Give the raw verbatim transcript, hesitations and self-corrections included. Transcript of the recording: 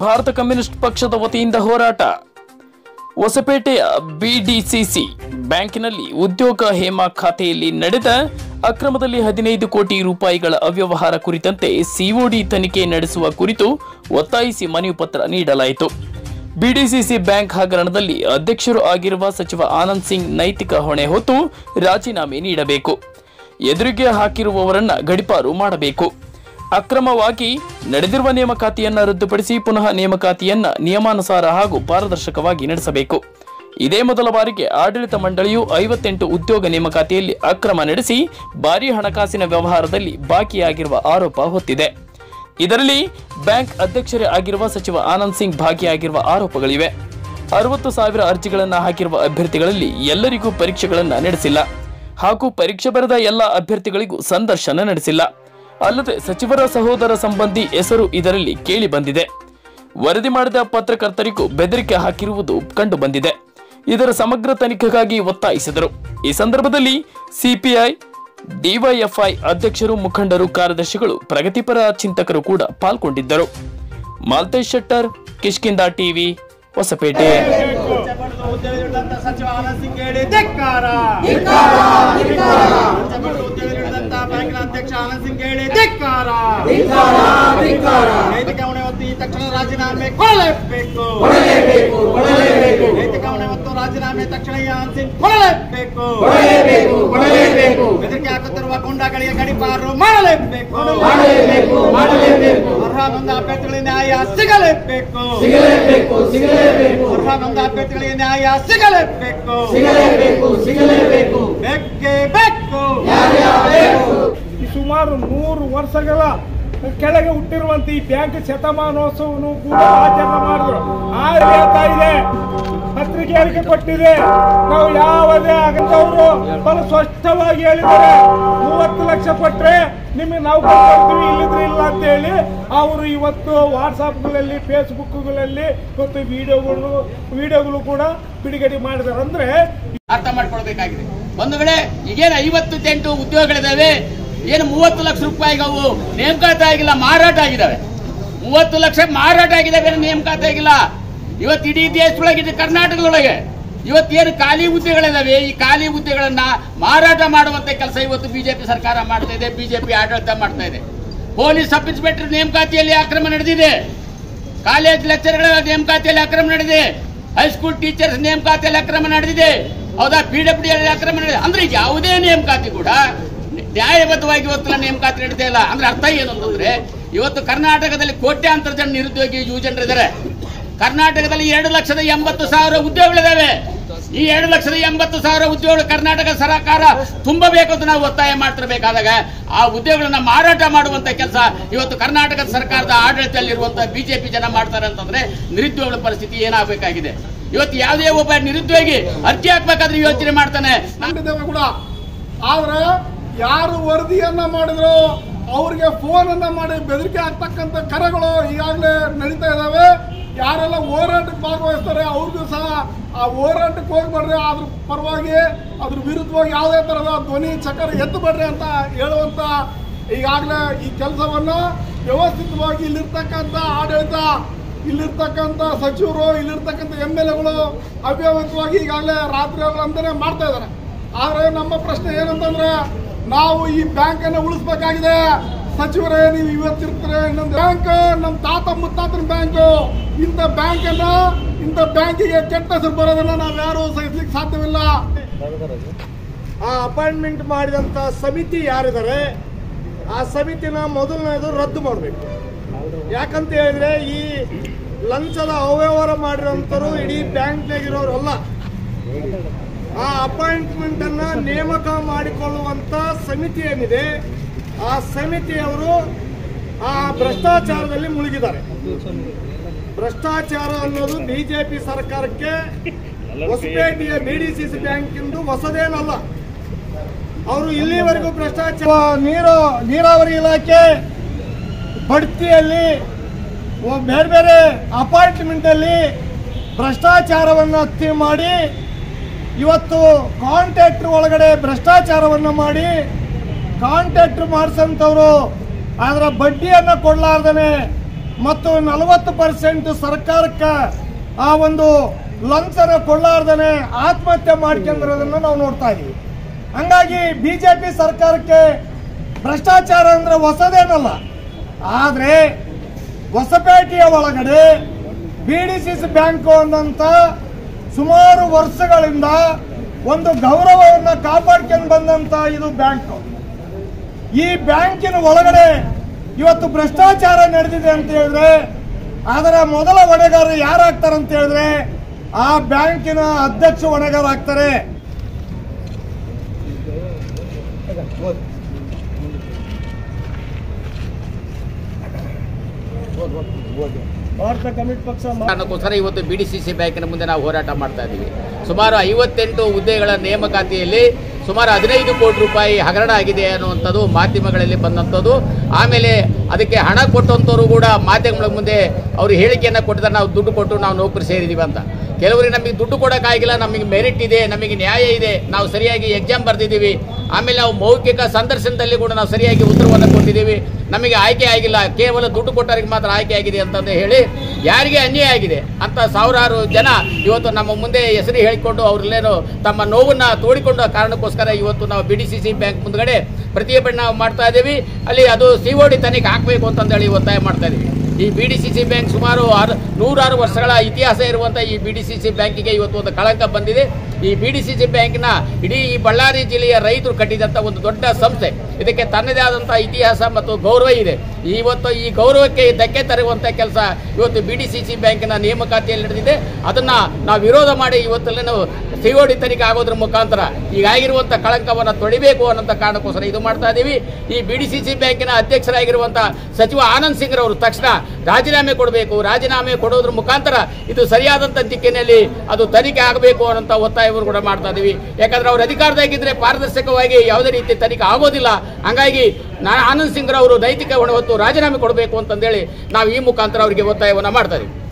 Bharat communist ಪಕ್ಷದ ವತಿಯಿಂದ ಹೋರಾಟ. ಹೊಸಪೇಟೆಯ ಬಿಡಿಸಿಸಿ ಬ್ಯಾಂಕಿನಲ್ಲಿ ಉದ್ಯೋಗ ಹೇಮಾ ಖಾತೆಯಲ್ಲಿ ನಡೆದ ಅಕ್ರಮದಲ್ಲಿ ಹದಿನೈದು ಕೋಟಿ ರೂಪಾಯಿಗಳ ಅವ್ಯವಹಾರ ಕುರಿತಂತೆ ಸಿಒಡಿ ತನಿಖೆ ನಡೆಸುವ ಕುರಿತು ಒತ್ತಾಯಿಸಿ ಮನವಿ ಪತ್ರ ನೀಡಲಾಯಿತು. ಬಿಡಿಸಿಸಿ ಬ್ಯಾಂಕ್ ಹಗರಣದಲ್ಲಿ ಅಧ್ಯಕ್ಷರು ಆಗಿರುವ ಸಚಿವ ಆನಂದ್ ಸಿಂಗ್ ನೈತಿಕ ಹೊಣೆ ಹೊತ್ತು ರಾಜೀನಾಮೆ ನೀಡಬೇಕು. ಎದುರಿಗೆ ಹಾಕಿರುವವರನ್ನ ಗಡಿಪಾರು ಮಾಡಬೇಕು. ಅಕ್ರಮವಾಗಿ ನಡೆದಿರುವ ನೇಮಕಾತಿಯನ್ನ ರದ್ದುಪಡಿಸಿ ಪುನಃ ನೇಮಕಾತಿಯನ್ನ ನಿಯಮಾನುಸಾರ ಹಾಗೂ ಪಾರದರ್ಶಕವಾಗಿ ನಡೆಸಬೇಕು. ಇದೇ ಮೊದಲ ಬಾರಿಗೆ ಆಡಳಿತ ಮಂಡಳಿಯು ಐವತ್ತೆಂಟು ಉದ್ಯೋಗ ನೇಮಕಾತಿಯಲ್ಲಿ ಅಕ್ರಮ ನಡೆಸಿ ಭಾರೀ ಹಣಕಾಸಿನ ವ್ಯವಹಾರದಲ್ಲಿ ಬಾಕಿಯಾಗಿರುವ ಆರೋಪ ಹೊತ್ತಿದೆ. ಇದರಲ್ಲಿ ಬ್ಯಾಂಕ್ ಅಧ್ಯಕ್ಷರೇ ಆಗಿರುವ ಸಚಿವ ಆನಂದ್ ಸಿಂಗ್ ಭಾಗಿಯಾಗಿರುವ ಆರೋಪಗಳಿವೆ. ಅರವತ್ತು ಸಾವಿರ ಅರ್ಜಿಗಳನ್ನು ಹಾಕಿರುವ ಅಭ್ಯರ್ಥಿಗಳಲ್ಲಿ ಎಲ್ಲರಿಗೂ ಪರೀಕ್ಷೆಗಳನ್ನು ನಡೆಸಿಲ್ಲ ಹಾಗೂ ಪರೀಕ್ಷೆ ಬರೆದ ಎಲ್ಲ ಅಭ್ಯರ್ಥಿಗಳಿಗೂ ಸಂದರ್ಶನ ನಡೆಸಿಲ್ಲ. ಅಲ್ಲದೆ ಸಚಿವರ ಸಹೋದರ ಸಂಬಂಧಿ ಹೆಸರು ಇದರಲ್ಲಿ ಕೇಳಿ ಬಂದಿದೆ. ವರದಿ ಮಾಡಿದ ಪತ್ರಕರ್ತರಿಗೂ ಬೆದರಿಕೆ ಹಾಕಿರುವುದು ಕಂಡು ಬಂದಿದೆ. ಇದರ ಸಮಗ್ರ ತನಿಖೆಗಾಗಿ ಒತ್ತಾಯಿಸಿದರು. ಈ ಸಂದರ್ಭದಲ್ಲಿ ಸಿಪಿಐ, ಡಿವೈಎಫ್ಐ ಅಧ್ಯಕ್ಷರು, ಮುಖಂಡರು, ಕಾರ್ಯದರ್ಶಿಗಳು, ಪ್ರಗತಿಪರ ಚಿಂತಕರು ಕೂಡ ಪಾಲ್ಗೊಂಡಿದ್ದರು. ಮಾಲ್ತೇಶ್ ಶೆಟ್ಟರ್, ಕಿಷ್ಕಿಂದ ಟಿವಿ, ಹೊಸಪೇಟೆ. ಸಚಿವ ಆನಂದ್ ಸಿಂಗ್ ಬ್ಯಾಂಕಿನ ಅಧ್ಯಕ್ಷ ಆನಂದ್ ಸಿಂಗ್ ಹೇಳಿ ಧಿಕ್ಕಾರ. ನೈತಿಕ ಹೊಣೆ ಹೊತ್ತು ಈ ತಕ್ಷಣ ರಾಜೀನಾಮೆ ಕೊಡಲೇಬೇಕು. ನೈತಿಕ ಹೊಣೆ ಹೊತ್ತು ರಾಜೀನಾಮೆ ತಕ್ಷಣ ಆನಂದ್ ಸಿಂಗ್ ಕೊಡಲೇಬೇಕು. ಬೆದರಿಕೆ ಹಾಕುತ್ತಿರುವ ಗೂಂಡಾಗಳಿಗೆ ಗಡಿಪಾರು ಮಾಡಲೇಬೇಕು. ಅರ್ಹ ನೊಂದ ಅಭ್ಯರ್ಥಿಗಳಿಗೆ ನ್ಯಾಯ ಸಿಗಲೇಬೇಕು. ಅರ್ಹ ನೊಂದ ಅಭ್ಯರ್ಥಿಗಳಿಗೆ ನ್ಯಾಯ ಸಿಗಲೇಬೇಕು. ಬೇಕೇ ಬೇಕು. ಸುಮಾರು ನೂರು ವರ್ಷಗಳ ಕೆಳಗೆ ಹುಟ್ಟಿರುವಂತ ಈ ಬ್ಯಾಂಕ್ ಶತಮಾನೋತ್ಸವನು ಕೂಡ ಆಚರಣೆ ಮಾಡಿದ್ರು. ಆದ್ರೆ ಹೇಳ್ತಾ ಇದೆ, ಪತ್ರಿಕೆ ಹೇಳಿಕೆ ಕೊಟ್ಟಿದೆ, ನಾವು ಯಾವುದೇ ಆಗಂತವರು ಬಹಳ ಸ್ಪಷ್ಟವಾಗಿ ಹೇಳಿದ್ದಾರೆ, ಮೂವತ್ತು ಲಕ್ಷ ಕೊಟ್ರೆ ನಿಮಗೆ ನಾವು ಕೊಡ್ತೀವಿ, ಇಲ್ಲಿದ್ರೆ ಇಲ್ಲ ಅಂತ ಹೇಳಿ ಅವರು ಇವತ್ತು ವಾಟ್ಸಾಪ್ಗಳಲ್ಲಿ, ಫೇಸ್ಬುಕ್ಗಳಲ್ಲಿ ಇವತ್ತು ವಿಡಿಯೋಗಳು ವಿಡಿಯೋಗಳು ಕೂಡ ಬಿಡುಗಡೆ ಮಾಡಿದ್ದಾರೆ. ಅಂದ್ರೆ ಅರ್ಥ ಮಾಡ್ಕೊಳ್ಬೇಕಾಗಿದೆ. ಒಂದು ವೇಳೆ ಈಗೇನು ಐವತ್ತು ಎಂಟು ಉದ್ಯೋಗಗಳಿದಾವೆ, ಏನು ಮೂವತ್ತು ಲಕ್ಷ ರೂಪಾಯಿಗೆ ಅವು ನೇಮಕಾತಿ ಆಗಿಲ್ಲ, ಮಾರಾಟ ಆಗಿದ್ದಾವೆ. ಮೂವತ್ತು ಲಕ್ಷ ಮಾರಾಟ ಆಗಿದ್ದಾವೆ, ನೇಮಕಾತಿ ಆಗಿಲ್ಲ. ಇವತ್ತು ಇಡೀ ದೇಶದೊಳಗೆ, ಕರ್ನಾಟಕದೊಳಗೆ ಇವತ್ತೇನು ಖಾಲಿ ಹುದ್ದೆಗಳಿದಾವೆ, ಈ ಖಾಲಿ ಹುದ್ದೆಗಳನ್ನ ಮಾರಾಟ ಮಾಡುವಂತ ಕೆಲಸ ಇವತ್ತು ಬಿಜೆಪಿ ಸರ್ಕಾರ ಮಾಡ್ತಾ ಇದೆ, ಬಿಜೆಪಿ ಆಡಳಿತ ಮಾಡ್ತಾ ಇದೆ. ಪೊಲೀಸ್ ಸಬ್ ಇನ್ಸ್ಪೆಕ್ಟರ್ ನೇಮಕಾತಿಯಲ್ಲಿ ಅಕ್ರಮ ನಡೆದಿದೆ, ಕಾಲೇಜ್ ಲೆಕ್ಚರ್ಗಳ ನೇಮಕಾತಿಯಲ್ಲಿ ಅಕ್ರಮ ನಡೆದಿದೆ, ಹೈಸ್ಕೂಲ್ ಟೀಚರ್ಸ್ ನೇಮಕಾತಿಯಲ್ಲಿ ಅಕ್ರಮ ನಡೆದಿದೆ, ಹೌದಾ, ಪಿ ಡಬ್ಲ್ಯೂ ಡಿ ಅಕ್ರಮ ನಡೆದಿದೆ. ಅಂದ್ರೆ ಯಾವುದೇ ನೇಮಕಾತಿ ಕೂಡ ನ್ಯಾಯಬದ್ಧವಾಗಿ ಇವತ್ತು ನೇಮಕಾತಿ ನಡೀತಾ ಇಲ್ಲ. ಅಂದ್ರೆ ಅರ್ಥ ಏನು ಅಂತಂದ್ರೆ, ಇವತ್ತು ಕರ್ನಾಟಕದಲ್ಲಿ ಕೋಟ್ಯಾಂತರ ಜನ ನಿರುದ್ಯೋಗಿ ಯುವಜನರಿದ್ದಾರೆ. ಕರ್ನಾಟಕದಲ್ಲಿ ಎರಡು ಲಕ್ಷದ ಎಂಬತ್ತು ಸಾವಿರ ಉದ್ಯೋಗಗಳಿದಾವೆ. ಈ ಎರಡು ಲಕ್ಷದ ಎಂಬತ್ತು ಸಾವಿರ ಉದ್ಯೋಗಗಳು ಕರ್ನಾಟಕ ಸರ್ಕಾರ ತುಂಬಬೇಕು ಅಂತ ನಾವು ಒತ್ತಾಯ ಮಾಡ್ತಿರ್ಬೇಕಾದಾಗ ಆ ಉದ್ಯೋಗಗಳನ್ನ ಮಾರಾಟ ಮಾಡುವಂತ ಕೆಲಸ ಇವತ್ತು ಕರ್ನಾಟಕ ಸರ್ಕಾರದ ಆಡಳಿತದಲ್ಲಿರುವಂತಹ ಬಿಜೆಪಿ ಜನ ಮಾಡ್ತಾರೆ ಅಂತಂದ್ರೆ ನಿರುದ್ಯೋಗಗಳ ಪರಿಸ್ಥಿತಿ ಏನಾಗಬೇಕಾಗಿದೆ. ಇವತ್ತು ಯಾವುದೇ ಒಬ್ಬ ನಿರುದ್ಯೋಗಿ ಅರ್ಜಿ ಹಾಕ್ಬೇಕಾದ್ರೆ ಯೋಚನೆ ಮಾಡ್ತಾನೆ. ಕೂಡ ಆದ್ರೆ ಯಾರು ವರದಿಯನ್ನ ಮಾಡಿದ್ರು ಅವ್ರಿಗೆ ಫೋನ್ ಅನ್ನ ಮಾಡಿ ಬೆದರಿಕೆ ಆಗ್ತಕ್ಕಂಥ ಕರೆಗಳು ಈಗಾಗಲೇ ನಡೀತಾ ಇದಾವೆ. ಯಾರೆಲ್ಲ ಹೋರಾಟಕ್ಕೆ ಭಾಗವಹಿಸ್ತಾರೆ ಅವ್ರಿಗೂ ಸಹ ಆ ಹೋರಾಟಕ್ಕೆ ಹೋಗ್ಬಾರ್ರಿ, ಅದ್ರ ಪರವಾಗಿ ಅದ್ರ ವಿರುದ್ಧವಾಗಿ ಯಾವುದೇ ತರಹದ ಧ್ವನಿ ಚಕ್ರ ಎತ್ತಬೇಡ್ರಿ ಅಂತ ಹೇಳುವಂತ ಈಗಾಗಲೇ ಈ ಕೆಲಸವನ್ನು ವ್ಯವಸ್ಥಿತವಾಗಿ ಇಲ್ಲಿರ್ತಕ್ಕಂಥ ಆಡಳಿತ, ಇಲ್ಲಿರ್ತಕ್ಕಂಥ ಸಚಿವರು, ಇಲ್ಲಿರ್ತಕ್ಕಂಥ ಎಮ್ ಎಲ್ ಎಗಳು ಅವ್ಯವಸ್ಥಿತವಾಗಿ ಈಗಾಗಲೇ ರಾತ್ರಿ ಅಂತಾನೆ ಮಾಡ್ತಾ ಇದ್ದಾರೆ. ಆದರೆ ನಮ್ಮ ಪ್ರಶ್ನೆ ಏನಂತಂದ್ರೆ, ನಾವು ಈ ಬ್ಯಾಂಕ್ ಅನ್ನು ಉಳಿಸಬೇಕಾಗಿದೆ. ಸಚಿವರೇ, ನೀವು ಇವತ್ತಿರ್ತಾರೆ, ಇನ್ನೊಂದು ಬ್ಯಾಂಕ್ ನಮ್ಮ ತಾತ ಮುತ್ತಾತನ ಬ್ಯಾಂಕು. ಇಂಥ ಬ್ಯಾಂಕ್ ಅನ್ನ, ಇಂಥ ಬ್ಯಾಂಕಿಗೆ ಕೆಟ್ಟ ಹೆಸರು ಬರೋದನ್ನ ನಾವು ಯಾರು ಸಹಿಸ್ಲಿಕ್ಕೆ ಸಾಧ್ಯವಿಲ್ಲ. ಆ ಅಪಾಯಿಂಟ್ಮೆಂಟ್ ಮಾಡಿದಂತ ಸಮಿತಿ ಯಾರಿದ್ದಾರೆ, ಆ ಸಮಿತಿನ ಮೊದಲನೇದು ರದ್ದು ಮಾಡಬೇಕು. ಯಾಕಂತ ಹೇಳಿದ್ರೆ ಈ ಲಂಚದ ಅವ್ಯವಹಾರ ಮಾಡಿರೋಂಥವ್ರು ಇಡೀ ಬ್ಯಾಂಕ್ನಾಗಿರೋರಲ್ಲ. ಆ ಅಪಾಯಿಂಟ್ಮೆಂಟ್ ಅನ್ನ ನೇಮಕ ಮಾಡಿಕೊಳ್ಳುವಂತ ಸಮಿತಿ ಏನಿದೆ, ಆ ಸಮಿತಿಯವರು ಆ ಭ್ರಷ್ಟಾಚಾರದಲ್ಲಿ ಮುಳುಗಿದ್ದಾರೆ. ಭ್ರಷ್ಟಾಚಾರ ಅನ್ನೋದು ಬಿಜೆಪಿ ಸರ್ಕಾರಕ್ಕೆ ಹೊಸಪೇಟೆಯ ಬಿಡಿಸಿಸಿ ಬ್ಯಾಂಕ್ ಎಂದು ಹೊಸದೇನಲ್ಲ. ಅವರು ಇಲ್ಲಿವರೆಗೂ ಭ್ರಷ್ಟಾಚಾರ, ನೀರು ನೀರಾವರಿ ಇಲಾಖೆ ಬಡ್ತಿಯಲ್ಲಿ ಬೇರೆ ಬೇರೆ ಅಪಾರ್ಟ್ಮೆಂಟ್ ಅಲ್ಲಿ ಭ್ರಷ್ಟಾಚಾರವನ್ನು ಹತ್ಯೆ ಮಾಡಿ, ಇವತ್ತು ಕಾಂಟ್ರಾಕ್ಟರ್ ಒಳಗಡೆ ಭ್ರಷ್ಟಾಚಾರವನ್ನು ಮಾಡಿ ಕಾಂಟ್ರಾಕ್ಟರ್ ಮಾಡಿಸಂತವ್ರು ಅದರ ಬಡ್ಡಿಯನ್ನು ಕೊಡಲಾರ್ದನೆ ಮತ್ತು ನಲವತ್ತು ಪರ್ಸೆಂಟ್ ಸರ್ಕಾರಕ್ಕೆ ಆ ಒಂದು ಲಂಚನ ಕೊಳ್ಳಾರ್ದನೆ ಆತ್ಮಹತ್ಯೆ ಮಾಡ್ಕೊಂಡಿರೋದನ್ನು ನಾವು ನೋಡ್ತಾ ಇದೀವಿ. ಹಂಗಾಗಿ ಬಿಜೆಪಿ ಸರ್ಕಾರಕ್ಕೆ ಭ್ರಷ್ಟಾಚಾರ ಅಂದ್ರೆ ಹೊಸದೇನಲ್ಲ. ಆದರೆ ಹೊಸಪೇಟೆಯ ಒಳಗಡೆ B D C C bank ಅನ್ನಂತ ಸುಮಾರು ವರ್ಷಗಳಿಂದ ಒಂದು ಗೌರವವನ್ನು ಕಾಪಾಡ್ಕೊಂಡು ಬಂದಂತ ಇದು ಬ್ಯಾಂಕ್. ಈ ಬ್ಯಾಂಕಿನ ಒಳಗಡೆ ಇವತ್ತು ಭ್ರಷ್ಟಾಚಾರ ನಡೆದಿದೆ ಅಂತ ಹೇಳಿದ್ರೆ ಅದರ ಮೊದಲ ಹೊಣೆಗಾರ ಯಾರಾಗ್ತಾರೆ ಅಂತ ಹೇಳಿದ್ರೆ ಆ ಬ್ಯಾಂಕಿನ ಅಧ್ಯಕ್ಷ ಹೊಣೆಗಾರ ಆಗ್ತಾರೆ. ಭಾರತ ಕಮ್ಯುನಿಸ್ಟ್ ಪಕ್ಷ ಕಾರಣಕ್ಕೋಸ್ಕರ ಇವತ್ತು ಬಿ ಡಿ ಸಿ ಸಿ ಬ್ಯಾಂಕಿನ ಮುಂದೆ ನಾವು ಹೋರಾಟ ಮಾಡ್ತಾ ಇದ್ದೀವಿ. ಸುಮಾರು ಐವತ್ತೆಂಟು ಹುದ್ದೆಗಳ ನೇಮಕಾತಿಯಲ್ಲಿ ಸುಮಾರು ಹದಿನೈದು ಕೋಟಿ ರೂಪಾಯಿ ಹಗರಣ ಆಗಿದೆ ಅನ್ನುವಂಥದ್ದು ಮಾಧ್ಯಮಗಳಲ್ಲಿ ಬಂದಂಥದ್ದು. ಆಮೇಲೆ ಅದಕ್ಕೆ ಹಣ ಕೊಟ್ಟಂಥವ್ರು ಕೂಡ ಮಾಧ್ಯಮಗಳ ಮುಂದೆ ಅವರು ಹೇಳಿಕೆಯನ್ನು ಕೊಟ್ಟಿದ್ದಾರೆ, ನಾವು ದುಡ್ಡು ಕೊಟ್ಟು ನಾವು ನೌಕರಿ ಸೇರಿದ್ದೀವಿ ಅಂತ. ಕೆಲವರಿಗೆ ನಮಗೆ ದುಡ್ಡು ಕೊಡೋಕ್ಕಾಗಿಲ್ಲ, ನಮಗೆ ಮೆರಿಟ್ ಇದೆ, ನಮಗೆ ನ್ಯಾಯ ಇದೆ, ನಾವು ಸರಿಯಾಗಿ ಎಕ್ಸಾಮ್ ಬರೆದಿದ್ದೀವಿ, ಆಮೇಲೆ ನಾವು ಮೌಖಿಕ ಸಂದರ್ಶನದಲ್ಲಿ ಕೂಡ ನಾವು ಸರಿಯಾಗಿ ಉತ್ತರವನ್ನು ಕೊಟ್ಟಿದ್ದೀವಿ, ನಮಗೆ ಆಯ್ಕೆ ಆಗಿಲ್ಲ, ಕೇವಲ ದುಡ್ಡು ಕೊಟ್ಟವರಿಗೆ ಮಾತ್ರ ಆಯ್ಕೆ ಆಗಿದೆ ಅಂತಂದು ಹೇಳಿ ಯಾರಿಗೆ ಅನ್ಯಾಯ ಆಗಿದೆ ಅಂತ ಸಾವಿರಾರು ಜನ ಇವತ್ತು ನಮ್ಮ ಮುಂದೆ ಹೆಸರು ಹೇಳಿಕೊಂಡು ಅವರಲ್ಲೇನು ತಮ್ಮ ನೋವನ್ನು ತೋಡಿಕೊಂಡ ಕಾರಣಕ್ಕೋಸ್ಕರ ಇವತ್ತು ನಾವು B D C C bank ಮುಂದ್ಗಡೆ ಪ್ರತಿಭಟನೆ ನಾವು ಮಾಡ್ತಾ ಇದ್ದೀವಿ. ಅಲ್ಲಿ ಅದು ಸಿ ಒ ಡಿ ತನಿಖೆ ಹಾಕಬೇಕು ಅಂತಂದೇಳಿ ಒತ್ತಾಯ ಮಾಡ್ತಾ ಇದ್ದೀವಿ. ಈ B D C C bank ಸುಮಾರು ಆರು ನೂರಾರು ವರ್ಷಗಳ ಇತಿಹಾಸ ಇರುವಂಥ ಈ ಬಿ ಡಿ ಸಿ ಸಿ ಬ್ಯಾಂಕಿಗೆ ಇವತ್ತು ಒಂದು ಕಳಂಕ ಬಂದಿದೆ. ಈ ಬಿ ಡಿ ಸಿ ಸಿ ಬ್ಯಾಂಕ್ನ ಇಡೀ ಈ ಬಳ್ಳಾರಿ ಜಿಲ್ಲೆಯ ರೈತರು ಕಟ್ಟಿದಂಥ ಒಂದು ದೊಡ್ಡ ಸಂಸ್ಥೆ. ಇದಕ್ಕೆ ತನ್ನದೇ ಆದಂಥ ಇತಿಹಾಸ ಮತ್ತು ಗೌರವ ಇದೆ. ಇವತ್ತು ಈ ಗೌರವಕ್ಕೆ ಧಕ್ಕೆ ತರುವಂಥ ಕೆಲಸ ಇವತ್ತು ಬಿ ಡಿ ಸಿ ಸಿ ಬ್ಯಾಂಕಿನ ನೇಮಕಾತಿಯಲ್ಲಿ ನಡೆದಿದೆ. ಅದನ್ನು ನಾವು ವಿರೋಧ ಮಾಡಿ ಇವತ್ತಲ್ಲೇ ನಾವು ಸಿ ಒ ಡಿ ತನಿಖೆ ಆಗೋದ್ರ ಮುಖಾಂತರ ಈಗಾಗಿರುವಂಥ ಕಳಂಕವನ್ನು ತೊಡಿಬೇಕು ಅನ್ನೋಂಥ ಕಾರಣಕ್ಕೋಸ್ಕರ ಇದು ಮಾಡ್ತಾ ಇದ್ದೀವಿ. ಈ ಬಿ ಡಿ ಸಿ ಸಿ ಬ್ಯಾಂಕಿನ ಅಧ್ಯಕ್ಷರಾಗಿರುವಂಥ ಸಚಿವ ಆನಂದ್ ಸಿಂಗ್ ರವರು ತಕ್ಷಣ ರಾಜೀನಾಮೆ ಕೊಡಬೇಕು. ರಾಜೀನಾಮೆ ಕೊಡೋದ್ರ ಮುಖಾಂತರ ಇದು ಸರಿಯಾದಂಥ ದಿಕ್ಕಿನಲ್ಲಿ ಅದು ತನಿಖೆ ಆಗಬೇಕು ಅನ್ನೋಂಥ ಒತ್ತಾಯವನ್ನು ಕೂಡ ಮಾಡ್ತಾ ಇದ್ದೀವಿ. ಯಾಕಂದ್ರೆ ಅವರು ಅಧಿಕಾರದಾಗಿದ್ದರೆ ಪಾರದರ್ಶಕವಾಗಿ ಯಾವುದೇ ರೀತಿ ತನಿಖೆ ಆಗೋದಿಲ್ಲ. ಹಂಗಾಗಿ ನಾ ಆನಂದ್ ಸಿಂಗ್ ರವರು ನೈತಿಕ ಹೊಣೆ ಹೊತ್ತು ರಾಜೀನಾಮೆ ಕೊಡಬೇಕು ಅಂತಂದೇಳಿ ನಾವು ಈ ಮುಖಾಂತರ ಅವರಿಗೆ ಒತ್ತಾಯವನ್ನು ಮಾಡ್ತಾ ಇದ್ದೀವಿ.